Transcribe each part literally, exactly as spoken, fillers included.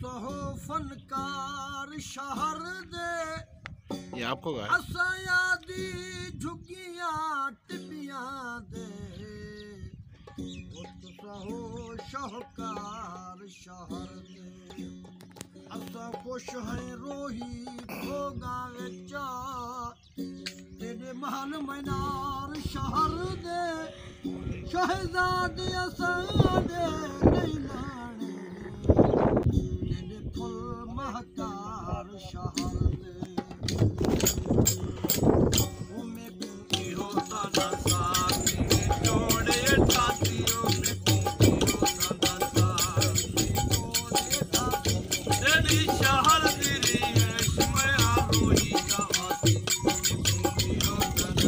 सहो फनकार शहर दे ये आपको गा असयादी झुगियां टिबियां दे सहो शाहकार शहर दे असा खुश है रोही भोगा विचा तेरे महल मनार शहर दे शहजादे असा दे नहीं लाने तेरे फुल महकार शहर दे उमे की होता ना साथी जोड़े साथियों में की होता ना साथी जोड़े साथी तेरी शहर तेरी मैं रोही का आती की होता ना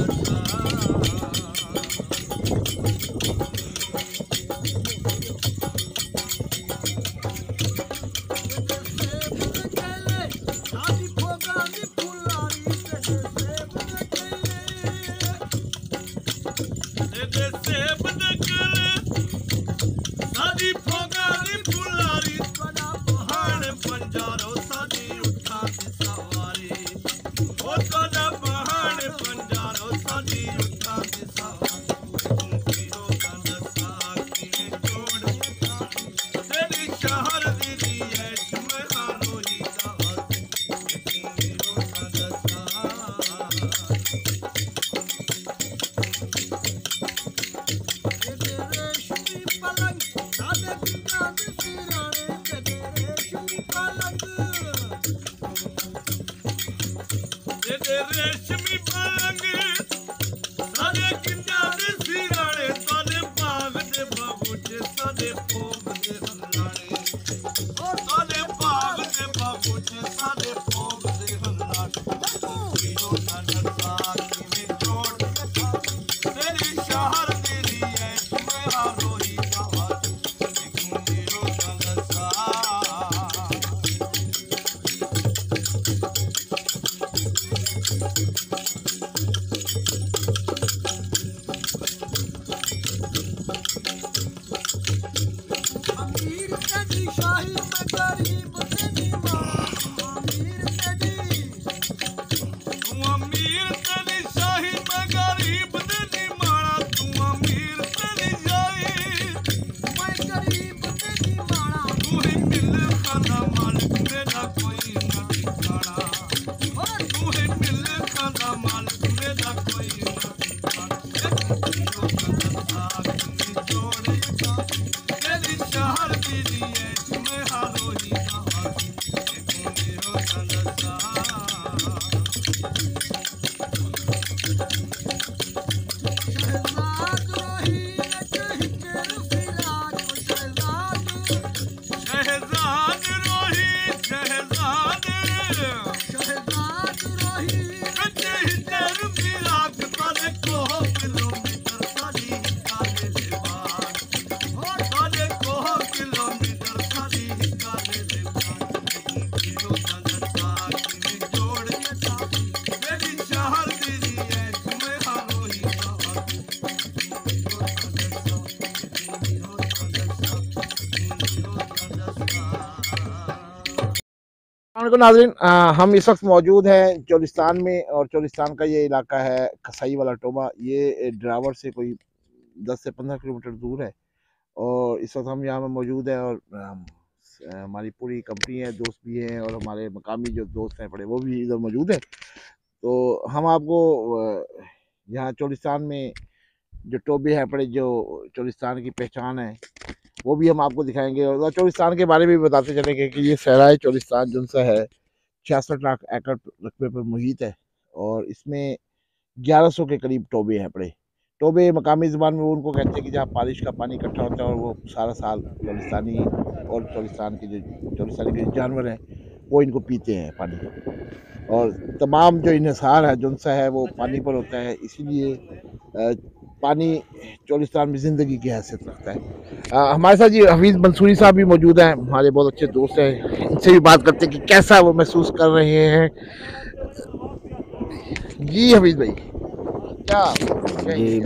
रेशमी पलंग सारे किन्ना दे सिराने सारे बाग दे बाबूचे सारे पोग दे हल्लाने ओ सारे बाग दे बाबूचे सारे पोग दे हल्लाने हीरो नन्हा में जोड़ तेरी शहर तेरी ऐश में रोही का हाथ हीरो नन्हा शाही में गरीब तेरी माँ अमीर तेरी तू अमीर तेरी शाही में गरीब तेरी माँ तू अमीर तेरी शाही मैं गरीब तेरी माँ तू ही मिल खाना मालिक मेरा कोई न ठिकाना और तू ही मिल खाना मालिक मेरा कोई न ठिकाना जोड़े तेरी शहर तेरी नाज़रीन, हम इस वक्त मौजूद हैं चोलिस्तान में और चोलिस्तान का ये इलाका है कसाई वाला टोबा। ये ड्रावर से कोई दस से पंद्रह किलोमीटर दूर है और इस वक्त हम यहाँ में मौजूद हैं और हमारी पूरी कंपनी है, दोस्त भी हैं और हमारे मकामी जो दोस्त हैं पड़े वो भी इधर मौजूद हैं। तो हम आपको यहाँ चोलिस्तान में जो टोबे हैं पड़े, जो चोलिस्तान की पहचान है, वो भी हम आपको दिखाएंगे और चोलिस्तान के बारे में भी बताते चलेंगे कि ये सहराए चोलिस्तान जो सा है छियासठ लाख एकड़ रकबे पर मुहित है और इसमें ग्यारह सौ के करीब टोबे हैं पड़े। टोबे मकामी ज़बान में वो उनको कहते हैं कि जहाँ बारिश का पानी इकट्ठा होता है और वो सारा साल चोलिस्तानी और चोलिस्तान के जो चोलिस्तानी के जानवर हैं वो इनको पीते हैं पानी, और तमाम जो इन्हिसार है जो सा है वो पानी पर होता है, इसीलिए पानी चोलिस्तान में ज़िंदगी की हैसियत रखता है। आ, हमारे साथ जी हफीज़ मंसूरी साहब भी मौजूद हैं, हमारे बहुत अच्छे दोस्त हैं, इनसे भी बात करते हैं कि कैसा वो महसूस कर रहे हैं। जी हफीज़ भाई क्या जी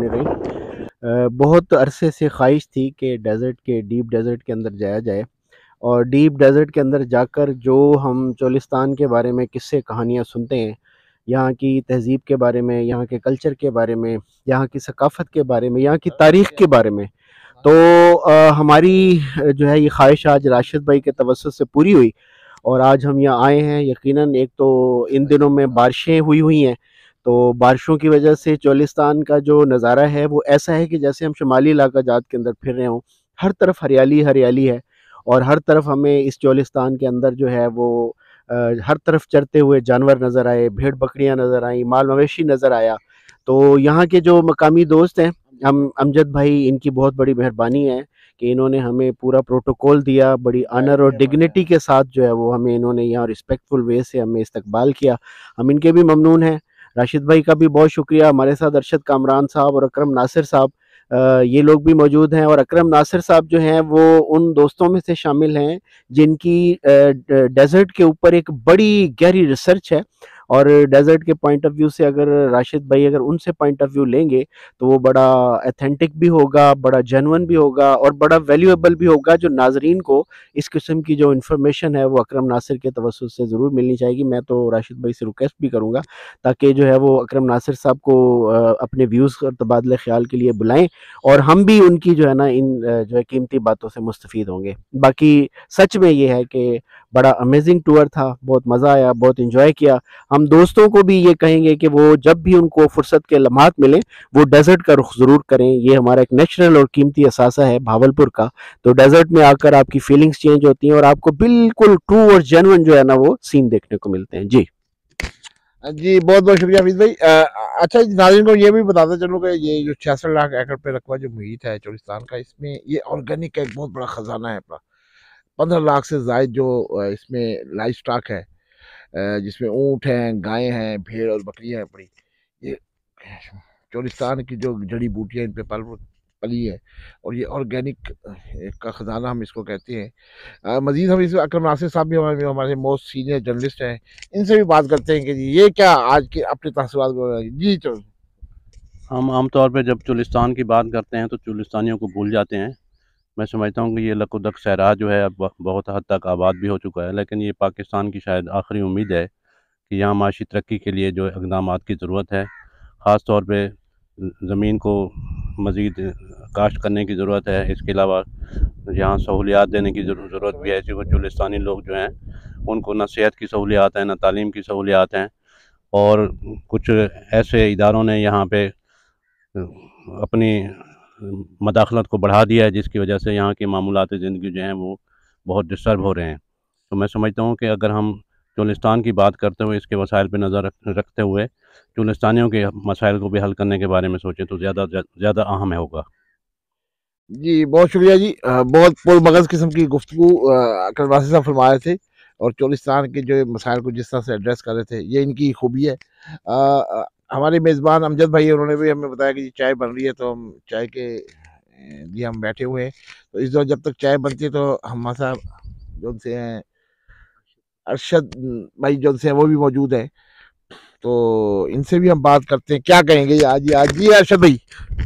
बिस्मिल्लाहिर्रहमानिर्रहीम। बहुत अरसे से ख्वाहिश थी कि डेज़र्ट के डीप डेज़र्ट के अंदर जाया जाए और डीप डेज़र्ट के अंदर जाकर जो हम चोलिस्तान के बारे में किस्से कहानियाँ सुनते हैं, यहाँ की तहज़ीब के बारे में, यहाँ के कल्चर के बारे में, यहाँ की सकाफ़त के बारे में, यहाँ की तारीख़ के बारे में, तो अ, हमारी अ, जो है ये ख़्वाहिश आज राशिद भाई के तवज्जुह से पूरी हुई और आज हम यहाँ आए हैं। यकीनन एक तो इन दिनों में बारिशें हुई हुई हैं, तो बारिशों की वजह से चोलिस्तान का जो नज़ारा है वो ऐसा है कि जैसे हम शुमाली इलाका जात के अंदर फिर रहे हों। हर तरफ हरियाली हरियाली है और हर तरफ हमें इस चोलिस्तान के अंदर जो है वो अ, हर तरफ चरते हुए जानवर नज़र आए, भेड़ बकरियाँ नज़र आईं, माल मवेशी नज़र आया। तो यहाँ के जो मकामी दोस्त हैं, हम अमजद भाई, इनकी बहुत बड़ी मेहरबानी है कि इन्होंने हमें पूरा प्रोटोकॉल दिया, बड़ी ऑनर और डिग्निटी के साथ जो है वो हमें इन्होंने यहाँ रिस्पेक्टफुल वे से हमें इस्तकबाल किया। हम इनके भी ममनून हैं। राशिद भाई का भी बहुत शुक्रिया। हमारे साथ अरशद कामरान साहब और अकरम नासिर साहब, अ, ये लोग भी मौजूद हैं और अकरम नासिर साहब जो हैं वो उन दोस्तों में से शामिल हैं जिनकी अ, ड डेज़र्ट के ऊपर एक बड़ी गहरी रिसर्च है और डेज़र्ट के पॉइंट ऑफ व्यू से अगर राशिद भाई अगर उनसे पॉइंट ऑफ व्यू लेंगे तो वो बड़ा ऑथेंटिक भी होगा, बड़ा जेन्युइन भी होगा और बड़ा वैल्यूएबल भी होगा, जो नाज़रीन को इस किस्म की जो इन्फॉर्मेशन है वो अकरम नासिर के तवज्जुह से ज़रूर मिलनी चाहिए। मैं तो राशिद भाई से रिक्वेस्ट भी करूँगा ताकि जो है वो अकरम नासिर साहब को अ, अपने व्यूज़ और तबादले ख़्याल के लिए बुलाएँ और हम भी उनकी जो है ना इन अ, जो है कीमती बातों से मुस्तफ़ीद होंगे। बाकी सच में ये है कि बड़ा अमेज़िंग टूर था, बहुत मज़ा आया, बहुत एन्जॉय किया। हम दोस्तों को भी ये कहेंगे कि वो जब भी उनको फ़ुर्सत के लम्हात मिलें, वो डेज़र्ट का रुख ज़रूर करें। ये हमारा एक नेचुरल और कीमती असासा है भावलपुर का। तो डेज़र्ट में आकर आपकी फीलिंग्स चेंज होती हैं और आपको बिल्कुल ट्रू और जेन्युइन जो है ना वो सीन देखने को मिलते हैं। जी। जी, बहुत-बहुत शुक्रिया हफीज़ भाई। अ, अच्छा नाज़रीन को ये भी बताता चलूँ कि ये जो छियासठ लाख एकड़ पे रकबा जो मुहित है चोलिस्तान का, इसमें ये ऑर्गेनिक का एक बहुत बड़ा खजाना है अपना। पंद्रह लाख से ज़ायद जो अ, इसमें लाइव स्टॉक है, अ, जिसमें ऊँट हैं, गायें हैं, भेड़ और बकरियाँ हैं पड़ी। ये चोलिस्तान की जो जड़ी-बूटियाँ इन पे पल पली है और ये ऑर्गेनिक अ, का खजाना हम इसको कहते हैं। अ, मज़ीद हम इस अकरम नासिर साहब भी हमारे हमारे मोस्ट सीनियर जर्नलिस्ट हैं, इनसे भी बात करते हैं कि जी ये क्या आज के अपने तासुरात को जी चलो। हम आम तौर पे जब चोलिस्तान की बात करते हैं तो चोलिस्तानियों को भूल जाते हैं। मैं समझता हूँ कि ये लकुदक सहरा जो है अब ब बहुत हद तक आबाद भी हो चुका है, लेकिन ये पाकिस्तान की शायद आखिरी उम्मीद है कि यहाँ माशी तरक्की के लिए जो इक़दामात की ज़रूरत है, ख़ास तौर पे ज़मीन को मज़ीद काश्त करने की ज़रूरत है। इसके अलावा यहाँ सहूलियात देने की ज़रूरत भी है, क्योंकि चोलिस्तानी लोग जो हैं उनको ना सेहत की सहूलियात हैं, ना तालीम की सहूलियात हैं और कुछ ऐसे इदारों ने यहाँ पे अपनी मदाखलत को बढ़ा दिया है, जिसकी वजह से यहाँ की मामूलात ज़िंदगी जो हैं वो बहुत डिस्टर्ब हो रहे हैं। तो मैं समझता हूँ कि अगर हम चोलिस्तान की बात करते हुए इसके वसाइल पे नज़र रख रखते हुए चोलिस्तानियों के मसाइल को भी हल करने के बारे में सोचें तो ज़्यादा ज़्यादा अहम है होगा। जी, बहुत शुक्रिया जी। अ, बहुत पुरमगज़ किस्म की गुफ्तगू अ, अकरम नासिर साहब फरमा रहे थे और चोलिस्तान के जो मसाइल को जिस तरह से एड्रेस कर रहे थे, ये इनकी खूबी है। अ अ, हमारे मेज़बान अमजद भाई उन्होंने भी हमें बताया कि चाय बन रही है, तो हम चाय के अ, लिए हम बैठे हुए हैं। तो इस दौरान जब तक चाय बनती है तो हमारे साहब जो उनसे हैं अरशद भाई जो उनसे हैं वो भी मौजूद हैं। तो इनसे भी हम बात करते हैं, क्या कहेंगे आज जी आज जी अरशद भाई?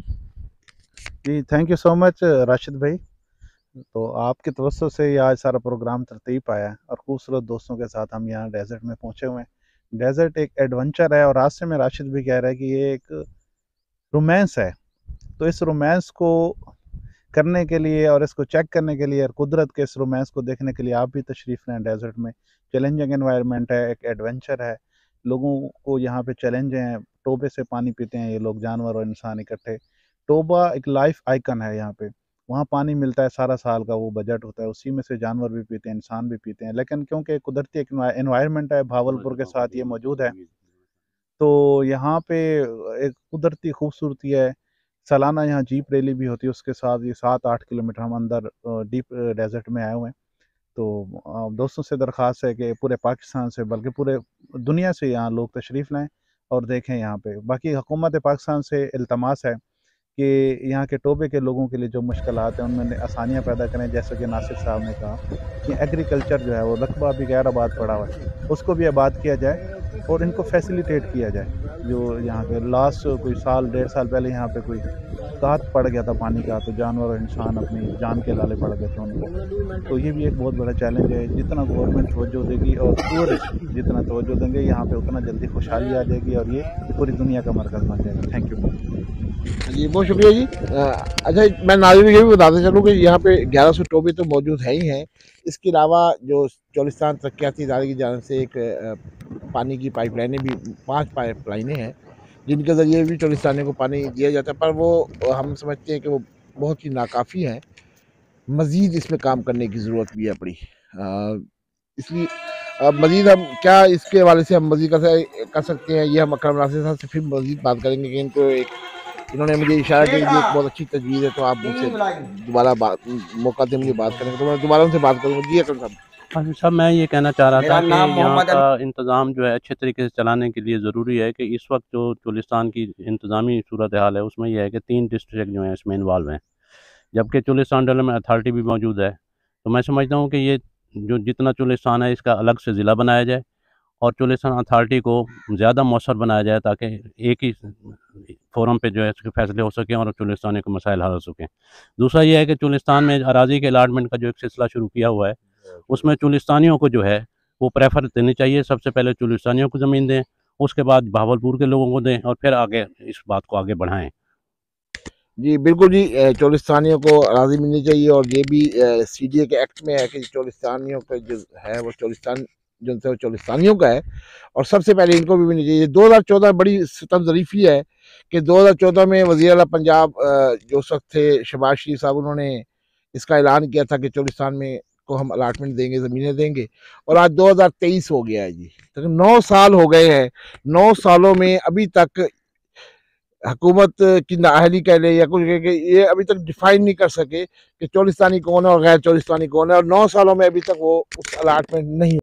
जी, thank you so much Rashid भाई। तो आपके तवज्जो से ये आज सारा प्रोग्राम तरतीब पाया है और खूबसूरत दोस्तों के साथ हम यहाँ डेज़र्ट में पहुँचे हुए हैं। डेज़र्ट एक एडवेंचर है और रास्ते में राशिद भी कह रहा है कि ये एक रोमांस है। तो इस रोमांस को करने के लिए और इसको चेक करने के लिए और कुदरत के इस रोमांस को देखने के लिए आप भी तशरीफ़ लें डेज़र्ट में। चैलेंजिंग एनवायरनमेंट है, एक एडवेंचर है। लोगों को यहाँ पे चैलेंज हैं, टोबे से पानी पीते हैं ये लोग, जानवर और इंसान इकट्ठे। टोबा एक लाइफ आइकन है यहाँ पे। वहाँ पानी मिलता है सारा साल का, वो बजट होता है, उसी में से जानवर भी पीते हैं, इंसान भी पीते हैं। लेकिन क्योंकि कुदरती एक एनवायरनमेंट है, भावलपुर के साथ ये मौजूद है, तो यहाँ पे एक कुदरती खूबसूरती है। सालाना यहाँ जीप रैली भी होती है, उसके साथ ये सात आठ किलोमीटर हम अंदर डीप डेज़र्ट में आए हुए हैं। तो अ, दोस्तों से दरख्वास्त है कि पूरे पाकिस्तान से बल्कि पूरे दुनिया से यहाँ लोग तशरीफ़ लाएँ और देखें यहाँ पे। बाकी हुकूमत पाकिस्तान से इल्तमास है कि यहाँ के टोबे के लोगों के लिए जो मुश्किलात हैं उनमें आसानियाँ पैदा करें। जैसा कि नासिर साहब ने कहा कि एग्रीकल्चर जो है वो रकबा भी गैर आबाद पड़ा हुआ है, उसको भी आबाद किया जाए और इनको फैसिलिटेट किया जाए। जो यहाँ के लास्ट कोई साल डेढ़ साल पहले यहाँ पे कोई तात पड़ गया था पानी का, तो जानवर और इंसान अपनी जान के लाले पड़ गए थे उनको। तो ये भी एक बहुत बड़ा चैलेंज है। जितना गवर्नमेंट तवज्जो देगी और टूरिस्ट जितना तवज्जो देंगे यहाँ पे, उतना जल्दी खुशहाली आ जाएगी और ये पूरी दुनिया का मरकज़ बन जाएगा। थैंक यू जी, बहुत शुक्रिया जी। अ, अच्छा, मैं नाज़रीन ये भी बताते चलूँ कि यहाँ पे ग्यारह सौ टोबे तो मौजूद है ही हैं। इसके अलावा जो चोलिस्तान तरक्याती इदारे की जानिब से एक अ, पानी की पाइपलाइनें भी, पाँच पाइपलाइनें हैं जिनके ज़रिए भी चोलिस्तानियों को पानी दिया जाता है, पर वो हम समझते हैं कि वो बहुत ही नाकाफ़ी हैं। मज़ीद इसमें काम करने की ज़रूरत भी है पड़ी। अ, इसलिए अब मज़ीद हम क्या इसके हवाले से हम मज़ीद कर कर सकते हैं, ये हम अकरम नासिर साहब से फिर मज़ीद बात करेंगे कि इनको एक, इन्होंने मुझे इशारा किया कि एक बहुत अच्छी तजवीज़ है, तो आप मुझसे दोबारा बात मौका दें, मुझे बात करेंगे, तो मैं दोबारा उनसे बात करूँगा। जी अकरम साहब। हाँ जी साहब, मैं ये कहना चाह रहा मेरा था कि नाम यहाँ मोहम्मद का इंतज़ाम जो है अच्छे तरीके से चलाने के लिए ज़रूरी है कि इस वक्त जो चोलिस्तान की इंतज़ामी सूरत हाल है उसमें यह है कि तीन डिस्ट्रिक्ट जो हैं इसमें इन्वॉल्व हैं, जबकि चोलिस्तान डेवलपमेंट अथॉरिटी भी मौजूद है। तो मैं समझता हूँ कि ये जो जितना चोलिस्तान है इसका अलग से ज़िला बनाया जाए और चोलिस्तान अथॉरिटी को ज़्यादा मौसर बनाया जाए ताकि एक ही फोरम पे जो है इसके फैसले हो सकें और चोलिस्तानी के मसाइल हल हो सकें। दूसरा ये है कि चोलिस्तान में अराज़ी के अलाटमेंट का जो एक सिलसिला शुरू किया हुआ है उसमें चोलिस्तानियों को जो है वो प्रेफर देनी चाहिए। सबसे पहले चोलिस्तानियों को ज़मीन दें, उसके बाद बहावलपुर के लोगों को दें और फिर आगे इस बात को आगे बढ़ाएं। जी बिल्कुल जी, अ, चोलिस्तानियों को अराज़ी मिलनी चाहिए और ये भी सी डी ए के एक्ट में है कि चोलिस्तानियों का जो है वो चोलिस्तान जो है वो चोलिस्तानियों का है और सबसे पहले इनको भी मिलनी चाहिए। दो हज़ार चौदह बड़ी सितम ज़रीफ़ी है कि दो हज़ार चौदह में वज़ीर आला पंजाब अ, जो उस वक्त थे शहबाज शरीफ साहब, उन्होंने इसका ऐलान किया था कि चोलिस्तान में को हम अलाटमेंट देंगे, ज़मीनें देंगे, और आज दो हज़ार तेईस हो गया है जी, तो नौ साल हो गए हैं। नौ सालों में अभी तक हुकूमत की नाअहली कह ले या कुछ कह के ये अभी तक डिफाइन नहीं कर सके कि चोलिस्तानी कौन है और गैर चोलिस्तानी कौन है, और नौ सालों में अभी तक वो उस अलाटमेंट नहीं